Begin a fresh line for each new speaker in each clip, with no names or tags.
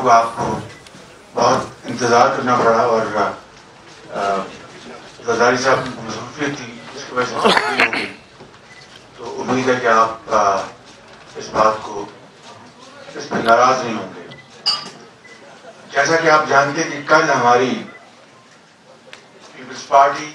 کو آپ کو بہت انتظار کرنا پڑا اور زرداری صاحب کی مصروفیت تھی اس کی وجہ سے چھٹی ہو گئی، تو امید ہے کہ آپ اس بات کو اس پہ ناراض نہیں ہوں گے۔ جیسا کہ آپ جانتے کہ کل ہماری پیپلز پارٹی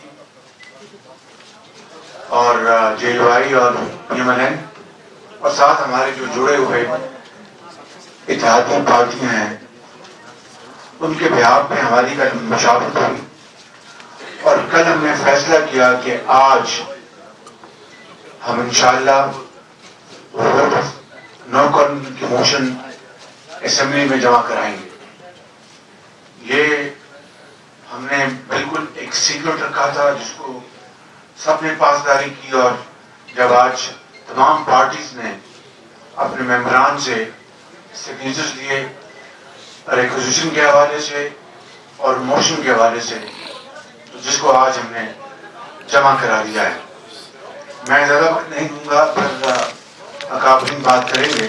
اور جے یو آئی اور پی ایم ایل این اور ساتھ ہمارے جو جڑے ہوئے اتحادی پارٹیاں ہیں ان کے بہاف میں ہماری کل مشاورت ہوئی اور کل ہم نے فیصلہ کیا کہ آج ہم انشاءاللہ ووٹ نو کانفیڈنس کی موشن اسمبلی میں جمع کرائیں گے۔ یہ ہم نے بالکل ایک سیکرٹ رکھا تھا جس کو سب نے پاسداری کی، اور جب آج تمام پارٹیز نے اپنے ممبران سے سگنیچرز لیے ریکوزیشن کے حوالے سے اور موشن کے حوالے سے، تو جس کو آج ہم نے جمع کرا دیا ہے۔ میں زیادہ وقت نہیں دوں گا، پھر اکابرین بات کریں گے۔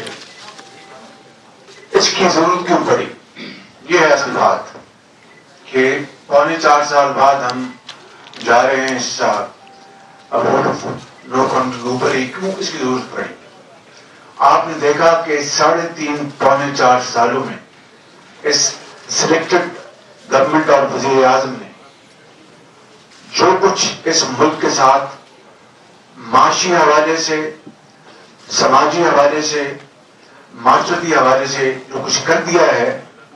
اس کی ضرورت کیوں پڑی؟ یہ ہے اصل بات کہ 4.25 سال بعد ہم جا رہے ہیں اس ووٹ نو کانفیڈنس کے اوپر ہی، کیوں اس کی ضرورت پڑی؟ آپ نے دیکھا کہ 3.5 پونے 4 سالوں میں اس سلیکٹڈ گورنمنٹ اور وزیر اعظم نے جو کچھ اس ملک کے ساتھ معاشی حوالے سے، سماجی حوالے سے، معاشرتی حوالے سے جو کچھ کر دیا ہے،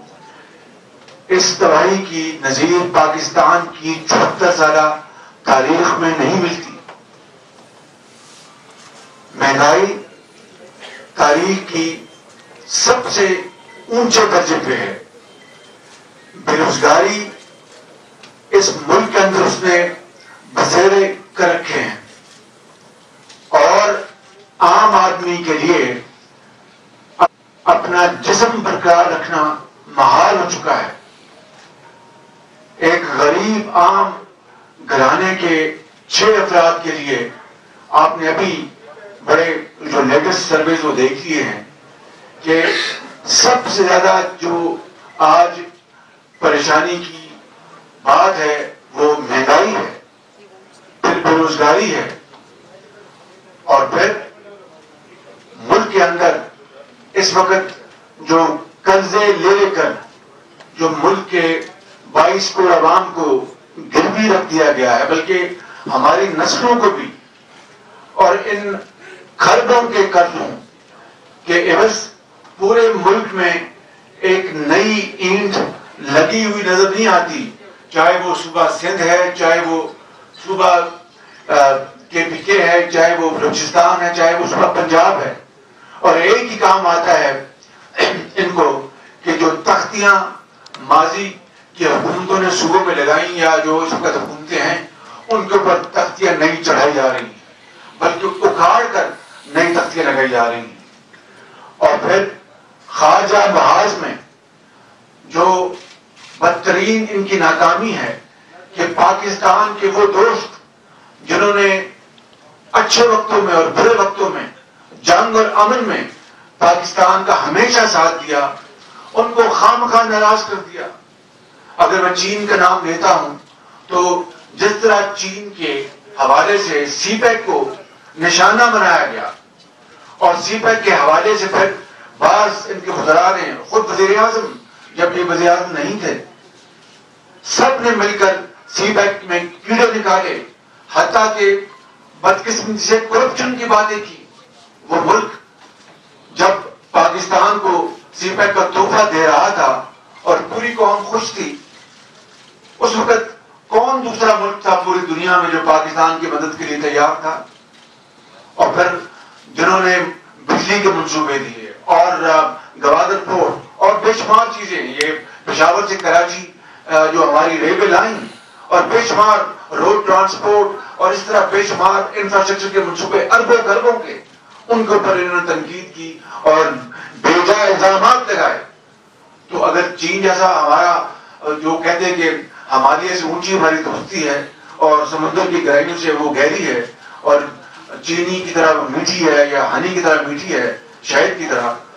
اس تباہی کی نظیر پاکستان کی 74 سالہ تاریخ میں نہیں ملتی۔ مہنگائی تاریخ کی سب سے اونچے درجے پہ ہے، بے روزگاری اس ملک کے اندر اس نے بسیرے کر رکھے ہیں، اور عام آدمی کے لیے اپنا جسم برقرار رکھنا محال ہو چکا ہے۔ ایک غریب عام گھرانے کے 6 افراد کے لیے آپ نے ابھی بڑے جو لیٹسٹ سرویز وہ دیکھ لیے ہیں کہ سب سے زیادہ جو آج پریشانی کی بات ہے وہ مہنگائی ہے، پھر بے روزگاری ہے، اور پھر ملک کے اندر اس وقت جو قرضے لے لے کر جو ملک کے 22 کروڑ عوام کو گروی رکھ دیا گیا ہے، بلکہ ہماری نسلوں کو بھی، اور ان خربوں کے قرضوں کے عوض پورے ملک میں ایک نئی اینٹ لگی ہوئی نظر نہیں آتی، چاہے وہ صوبہ سندھ ہے، چاہے وہ صوبہ کے پی کے ہے، چاہے وہ بلوچستان ہے، چاہے وہ صوبہ پنجاب ہے، اور ایک ہی کام آتا ہے ان کو کہ جو تختیاں ماضی کی حکومتوں نے صوبوں میں لگائیں یا جو اس وقت حکومتیں ہیں ان کے اوپر تختیاں نہیں چڑھائی جا رہی ہیں، بلکہ اکھاڑ کر نئی تختیاں لگائی جا رہی ہیں۔ اور پھر خارجہ محاذ میں جو بدترین ان کی ناکامی ہے کہ پاکستان کے وہ دوست جنہوں نے اچھے وقتوں میں اور برے وقتوں میں، جنگ اور امن میں پاکستان کا ہمیشہ ساتھ دیا، ان کو خامخواہ ناراض کر دیا۔ اگر میں چین کا نام لیتا ہوں تو جس طرح چین کے حوالے سے سی پیک کو نشانہ بنایا گیا، اور سی پیک کے حوالے سے پھر بعض ان کے وزراء نے، خود وزیر اعظم جب یہ وزیر اعظم نہیں تھے، سب نے مل کر سی پیک میں کیڑے نکالے، حتیٰ کہ بدقسمتی سے کرپشن کی باتیں کی۔ وہ ملک جب پاکستان کو سی پیک کا تحفہ دے رہا تھا اور پوری قوم خوش تھی، اس وقت کون دوسرا ملک تھا پوری دنیا میں جو پاکستان کی مدد کے لیے تیار تھا؟ اور پھر جنہوں نے بجلی کے منصوبے دیے اور گوادر پورٹ اور بے شمار چیزیں، یہ پشاور سے کراچی جو ہماری ریلوے لائن اور بے شمار روڈ ٹرانسپورٹ اور اس طرح بے شمار انفراسٹرکچر کے منصوبے اربوں خربوں کے، ان کے اوپر انہوں نے تنقید کی اور بے جا الزامات لگائے۔ تو اگر چین جیسا ہمارا جو کہتے ہیں کہ ہمالیہ سے اونچی ہماری دوستی ہے اور سمندر کی گہرائیوں سے وہ گہری ہے اور چینی کی طرح میٹھی ہے یا ہنی کی طرح میٹھی ہے، شہد کی طرح،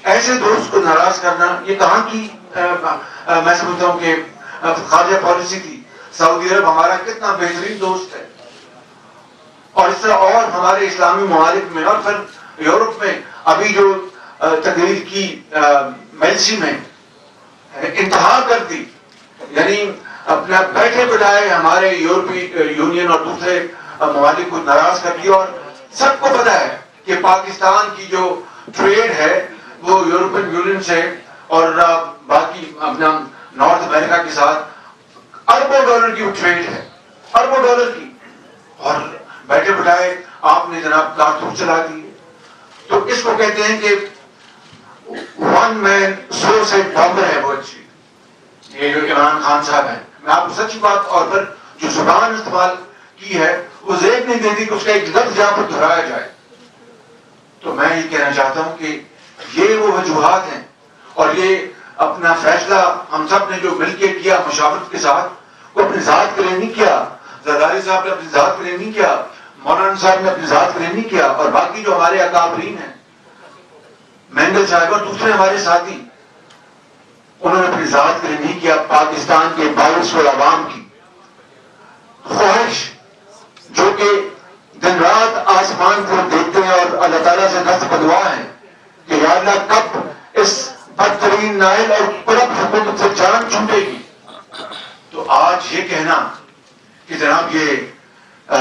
ایسے دوست کو ناراض کرنا یہ کہاں کی میں سمجھتا ہوں کہ خارجہ پالیسی تھی. سعودی عرب ہمارا کتنا بہترین دوست ہے, اور اس طرح اور ہمارے اسلامی ممالک میں اور پھر یورپ میں ابھی جو تقریر کی میلسی میں انتہا کر دی, یعنی اپنا بیٹھے بٹھائے ہمارے یورپی یونین اور دوسرے ممالک کو ناراض کر دیا. اور سب کو پتا ہے کہ پاکستان کی جو ٹریڈ ہے وہ یورپین یونین سے اور باقی اپنا نارتھ امریکہ کے ساتھ اربوں ڈالر کی ٹریڈ ہے, اربوں ڈالر کی, اور بیٹھے بٹھائے آپ نے جناب کارتوس چلا دی. تو اس کو کہتے ہیں کہ ون مین سوسائڈ بامبر ہے وہ اچھی, یہ جو عمران خان صاحب ہیں. میں آپ کو سچی بات, اور پھر جو زبان استعمال کی ہے وہ زیب نہیں دیتی کہ اس کا ایک لفظ جہاں پر دہرایا جائے. تو میں یہ کہنا چاہتا ہوں کہ یہ وہ وجوہات ہیں, اور یہ اپنا فیصلہ ہم سب نے جو مل کے کیا مشاورت کے ساتھ, وہ اپنی ذات کے لیے نہیں کیا, زرداری صاحب نے اپنی ذات کے لیے نہیں کیا, مولانا صاحب نے اپنی ذات کے لیے نہیں کیا, اور باقی جو ہمارے اکابرین ہیں, مینگل صاحب اور دوسرے ہمارے ساتھی, انہوں نے اپنی ذات کے لیے نہیں کیا. پاکستان کے 22 عوام کی خواہش جو کہ دن رات آسمان کو دیکھتے ہیں اور اللہ تعالیٰ سے دست بدعا ہے کہ یا اللہ کب اس بدترین نائل اور کرپٹ حکومت سے جان چھوٹے گی. تو آج یہ کہنا کہ جناب یہ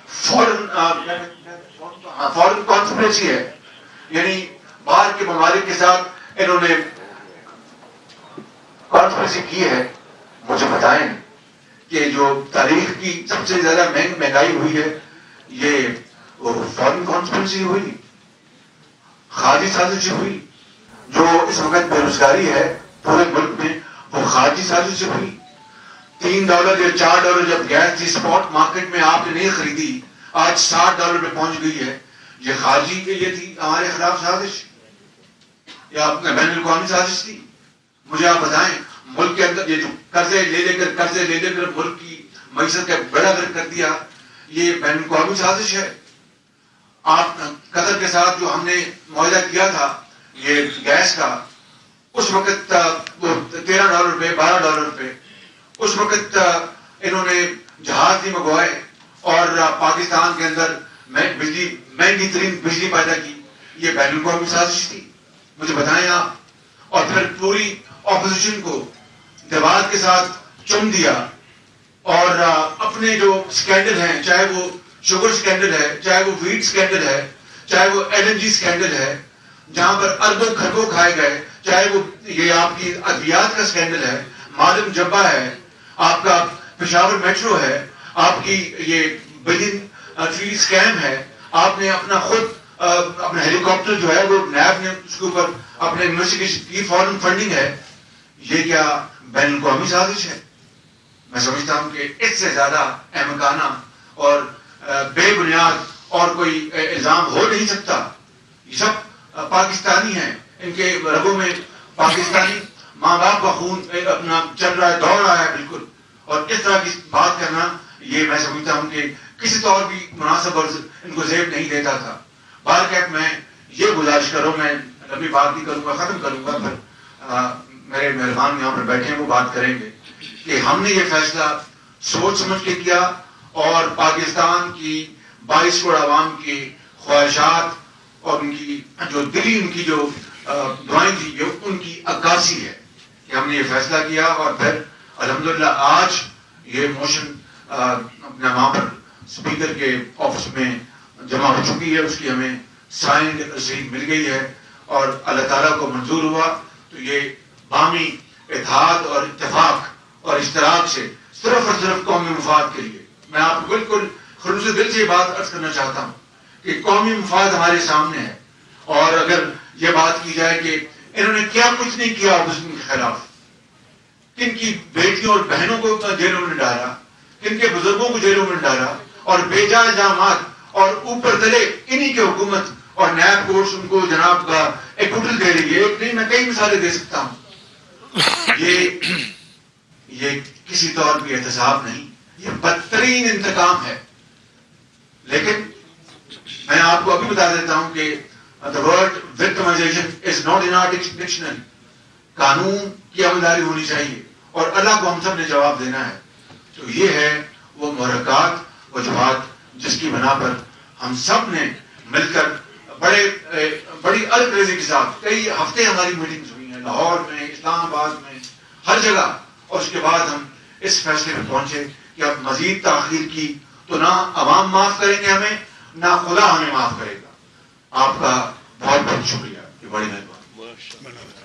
فورن کانسپریسی ہے, یعنی باہر کے ممالک کے ساتھ انہوں نے کانسپریسی کی ہے, مجھے بتائیں کہ جو تاریخ کی سب سے زیادہ مہنگائی ہوئی ہے یہ فورن کانسپریسی ہوئی, خارجی سازش ہوئی. جو اس وقت بے روزگاری ہے پورے ملک میں وہ خارجی سازش سے ہوئی. $3 یا $4 جب گیس تھی اسپاٹ مارکیٹ میں آپ نے نہیں خریدی, آج $60 پہ پہنچ گئی ہے. یہ خارجی کے لیے تھی ہمارے خلاف سازش یا بین الاقوامی سازش تھی؟ مجھے آپ بتائیں. ملک کے اندر یہ جو قرضے لے لے کر ملک کی معیشت کا بیڑا گرک کر دیا, یہ بین الاقوامی سازش ہے. آپ قطر کے ساتھ جو ہم نے معاہدہ کیا تھا یہ گیس کا, اس وقت وہ $13 پہ $12 پہ, اس وقت انہوں نے جہاز بھی منگوائے اور پاکستان کے اندر بجلی مہنگی ترین بجلی پیدا کی. یہ بین الاقوامی سازش تھی, مجھے بتائیں آپ. اور پھر پوری اپوزیشن کو دیوار کے ساتھ چم دیا, اور اپنے جو سکینڈل ہیں, چاہے وہ شوگر سکینڈل ہے, چاہے وہ ویٹ سکینڈل ہے, چاہے وہ LNG سکینڈل ہے جہاں پر اربوں خربوں کھائے گئے, چاہے وہ یہ آپ کی ادویات کا سکینڈل ہے, معلم جبہ ہے, آپ کا پشاور میٹرو ہے, آپ کی یہ بلین ٹری اسکیم ہے, آپ نے اپنا خود اپنا ہیلی کاپٹر جو ہے وہ نیب نے اس کے اوپر اپنے انویسٹیگیشن کی, فورن فنڈنگ ہے. یہ کیا بین الاقوامی سازش ہے؟ میں سمجھتا ہوں کہ اس سے زیادہ احمقانہ اور بے بنیاد اور کوئی الزام ہو نہیں سکتا. یہ سب پاکستانی ہیں, ان کے رگوں میں پاکستانی ماں باپ کا خون اپنا چل رہا ہے, دوڑ رہا ہے بالکل. اور اس طرح کی بات کرنا یہ میں سمجھتا ہوں کہ کسی طور بھی مناسب اور ان کو زیب نہیں دیتا تھا. بہرکیف میں یہ گزارش کروں, میں لمبی بات نہیں کروں گا, ختم کروں گا, پھر میرے مہربان یہاں پر بیٹھے ہیں وہ بات کریں گے کہ ہم نے یہ فیصلہ سوچ سمجھ کے کیا, اور پاکستان کی 22 کروڑ عوام کی خواہشات اور ان کی جو دلی ان کی جو دعائیں تھی یہ ان کی عکاسی ہے کہ ہم نے یہ فیصلہ کیا. اور پھر الحمدللہ آج یہ موشن اپنے وہاں پر اسپیکر کے آفس میں جمع ہو چکی ہے, اس کی ہمیں سائنڈ رسید مل گئی ہے اور اللہ تعالیٰ کو منظور ہوا. تو یہ باہمی اتحاد اور اتفاق اور اشتراک سے صرف اور صرف قومی مفاد کے لیے, میں آپ کو بالکل خلوص دل سے یہ بات عرض کرنا چاہتا ہوں کہ قومی مفاد ہمارے سامنے ہے. اور اگر یہ بات کی جائے کہ انہوں نے کیا کچھ نہیں کیا اپوزیشن کے خلاف, کن کی بیٹیوں اور بہنوں کو جیلوں میں ڈالا, کن کے بزرگوں کو جیلوں میں ڈالا, اور بے جا الزامات, اور اوپر تلے انہی کی حکومت اور نیب کورٹس ان کو جناب کا ایک ہوٹل دے رہی ہے. ایک نہیں, میں کئی مثالیں دے سکتا ہوں. یہ کسی طور بھی احتساب نہیں, یہ بدترین انتقام ہے. لیکن میں آپ کو ابھی بتا دیتا ہوں کہ The word victimization is not in our dictionary. قانون کی عملداری ہونی چاہیے اور اللہ کو ہم سب نے جواب دینا ہے. تو یہ ہے وہ محرکات وجوہات جس کی بنا پر ہم سب نے مل کر بڑی الکریزی کے ساتھ کئی ہفتے ہماری میٹنگز ہوئی ہیں لاہور میں, اسلام آباد میں, ہر جگہ, اور اس کے بعد ہم اس فیصلے پہ پہنچے کہ اب مزید تاخیر کی تو نہ عوام معاف کریں گے ہمیں, نہ خدا ہمیں معاف کرے گا. آپ کا بہت بہت شکریہ, یہ بڑی مہربانی.